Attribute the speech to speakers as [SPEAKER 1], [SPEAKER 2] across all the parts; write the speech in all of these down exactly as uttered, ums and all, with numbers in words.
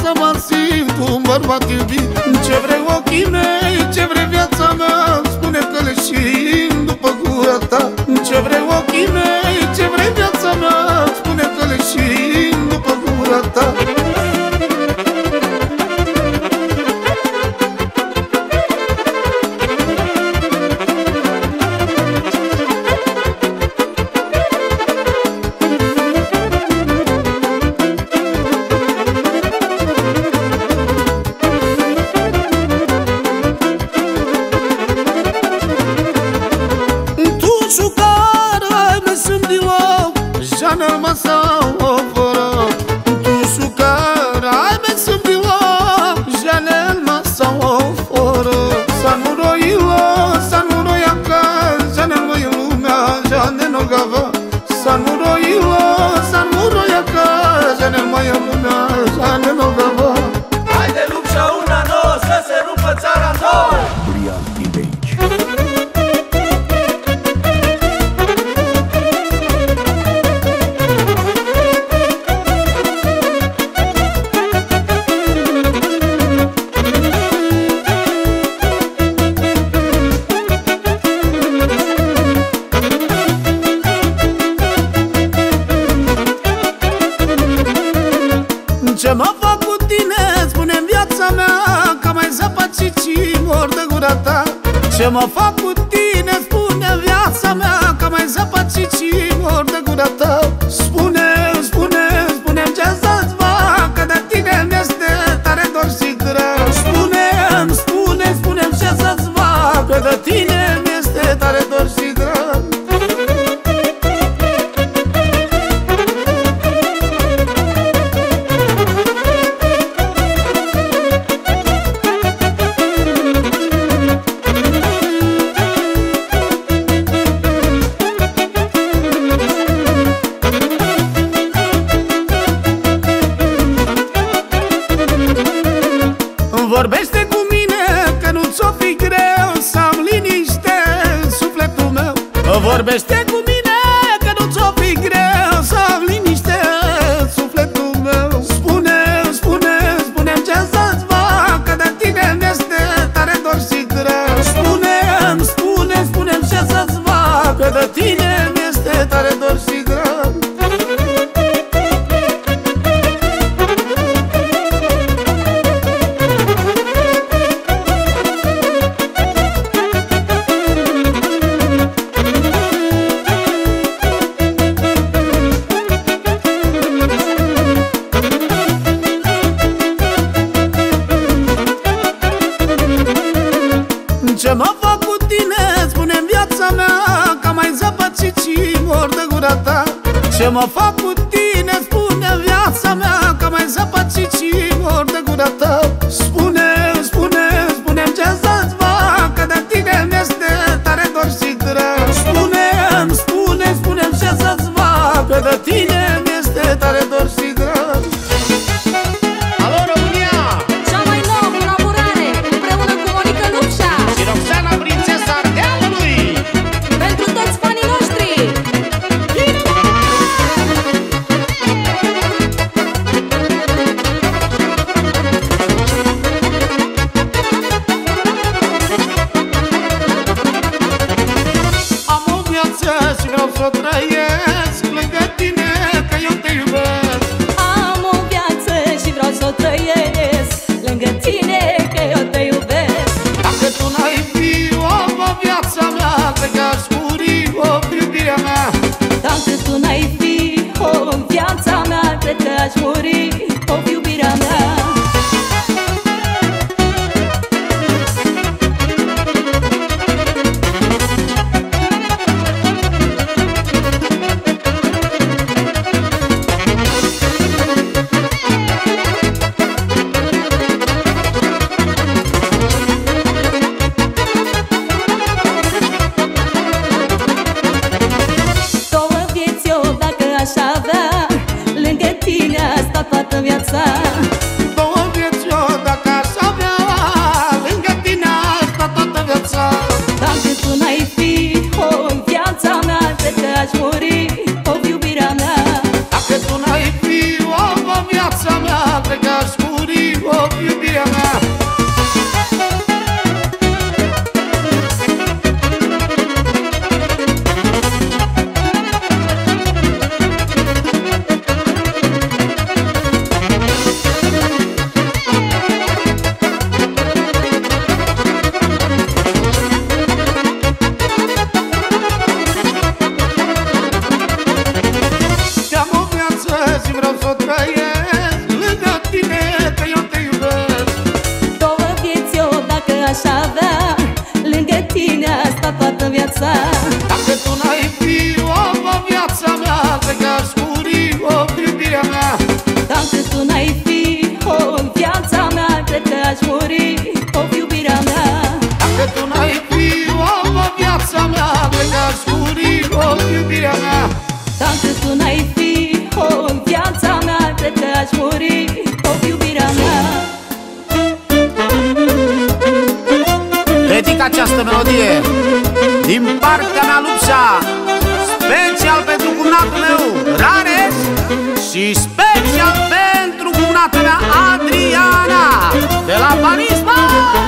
[SPEAKER 1] să mă simt un bărbat iubit. Ce vrei ochii mei, ce vrei viața mea, spune că leșin după gura ta. Ce vrei ochii mei, ce vrei viața mea, spune că leșin după gura ta. Жанр масал офора, ту сукара, ai mei sunt bila, janel masal oфора. Să nu roila, să nu roia ca, janel mă e lumea, janel no gava. Să nu roila, să nu roia ca, janel mă e lumea, janel no gava.
[SPEAKER 2] Haide lupșa una nouă, să se rupă țara nouă.
[SPEAKER 3] Brian Teenage.
[SPEAKER 1] Ce mă fac cu tine, spune-mi viața mea, că mai zăpat și ci mor de gura ta. Ce mă fac cu tine, spune-mi viața mea, că mai zăpat și ci mor de gura ta. Spune, spune, spune-mi ce să-ți fac, că de tine mi-este tare dor și greu. Spune-mi, spune, spune-mi ce să-ți fac, că de tine mi-este tare dor și greu. Vorbește cu mine, că nu ți-o fi greu să-mi liniște sufletul meu. Vorbește cu mine, că nu ți-o fi greu să-mi liniște sufletul meu. Spune, spune, spune-mi ce să-ți fac, că de tine mi-este tare dor și greu. Spune-mi, spune, spune-mi ce să-ți fac, că de tine mi-este tare dor și greu. Ce mă fac cu tine, spune-mi viața mea, că mai zăpat și ci mor de gura ta. Ce mă fac cu tine, spune-mi viața mea, că mai zăpat și ci mor de gura ta. Spune, spune, spune-mi ce să-ți fac, că de tine mi-este tare dor și greu. Spune-mi, spune, spune-mi ce să-ți fac, că de tine mi-este tare dor și greu.
[SPEAKER 4] Alo, România!
[SPEAKER 5] Cea mai nouă colaborare împreună cu Monica Lupșa
[SPEAKER 4] Și Roxana, prințesa Ardealului.
[SPEAKER 5] pentru toți fanii noștri. viața.
[SPEAKER 1] Dacă tu n-ai fi om în viața mea, cred că aș muri om, iubirea mea.
[SPEAKER 5] Dacă tu n-ai fi om în viața mea, cred că aș muri om, iubirea mea.
[SPEAKER 1] Dacă tu n-ai fi om în viața mea, cred că aș muri om, iubirea mea.
[SPEAKER 5] Dacă tu n-ai fi om în viața mea, cred că aș muri om, iubirea mea.
[SPEAKER 1] Dedic această melodie din partea mea, Lupsa, special pentru cumnatul meu, Rares, și special pentru cumnata mea, Adriana, de la Panisma.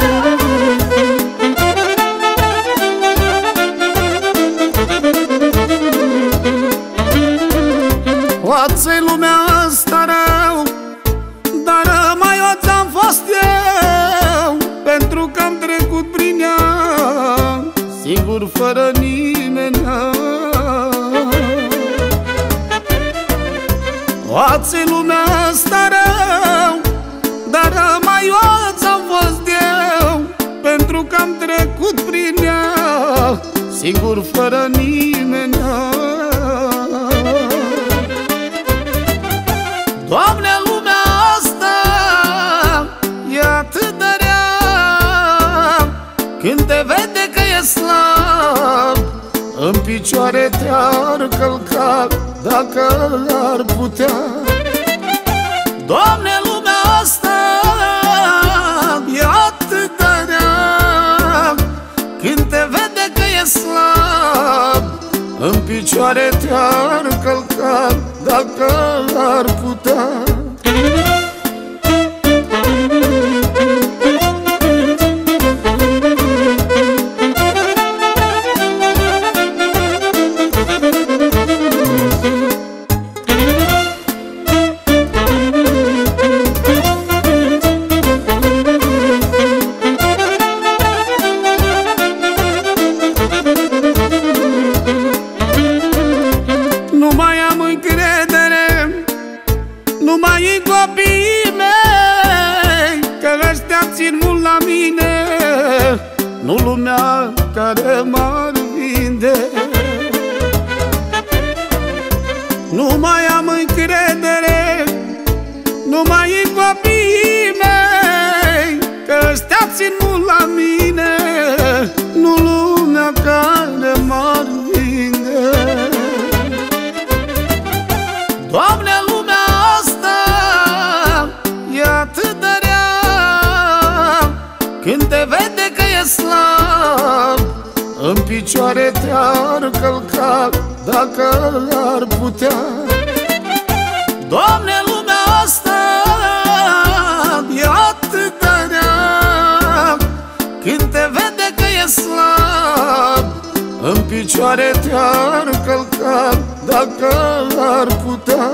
[SPEAKER 1] Oață-i lumea asta rău, dar mai o ți-am fost eu, pentru că am trecut prin ea singur, fără nimeni. Oață-i lumea asta rău, dar mai o ți-am fost eu, pentru că am trecut prin ea singur, fără nimeni. Doamne, lumea asta e atât de rea, când te vede că e slab, în picioare te-ar călca, dacă ar putea. Doamne, lumea asta e atât de rea, când te vede că e slab, în picioare te-ar călca, dacă ar putea. Nu mai am încredere, nu mai în copiii mei, că ăștia țin mult la mine, nu lumea care m-ar vinde. Nu mai am încredere, nu mai în copiii mei, că ăștia țin mult la mine, nu lumea care m-ar vinde. Doamne, lumea asta e atât de rea, când te vede că e slab, în picioare te-ar călca, dacă ar putea. Doamne, lumea asta e atât de rea, când te vede că e slab, în picioare te-ar călca, dacă ar putea.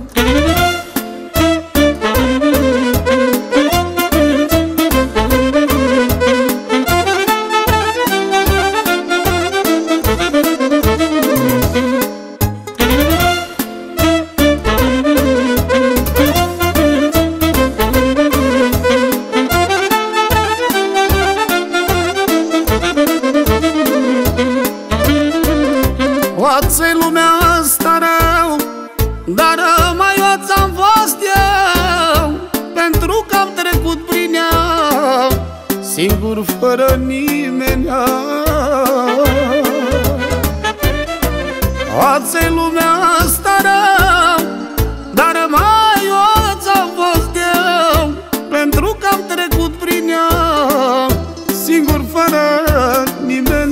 [SPEAKER 1] Oață-i lumea asta rău, dar mai o ți-am fost eu, pentru că am trecut prin ea singur, fără nimeni. Oață-i lumea asta rău, dar mai o ți-am fost eu, pentru că am trecut prin ea singur, fără nimeni.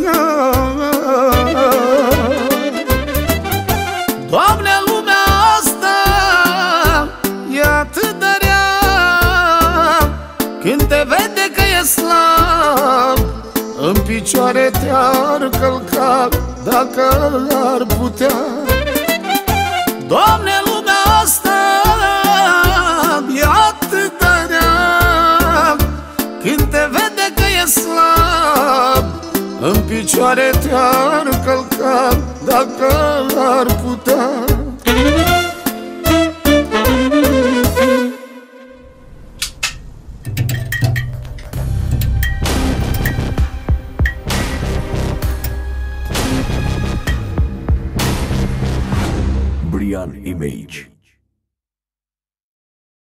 [SPEAKER 1] Doamne, lumea asta e atât de rea, când te vede că e slab, în picioare te-ar călca, dacă ar putea. Doamne, lumea asta e atât de rea, când te vede că e slab, în picioare te-ar călca, dacă ar putea.
[SPEAKER 3] Florian Image.